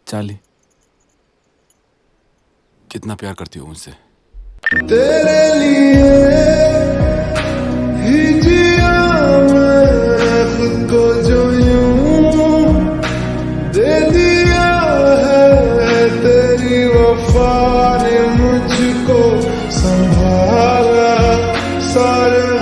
चाली, कितना प्यार करती हो मुझसे? तेरे लिए ही जिया मैं खुद को जो यूं दे दिया है, तेरी वफा ने मुझको संभाला सारे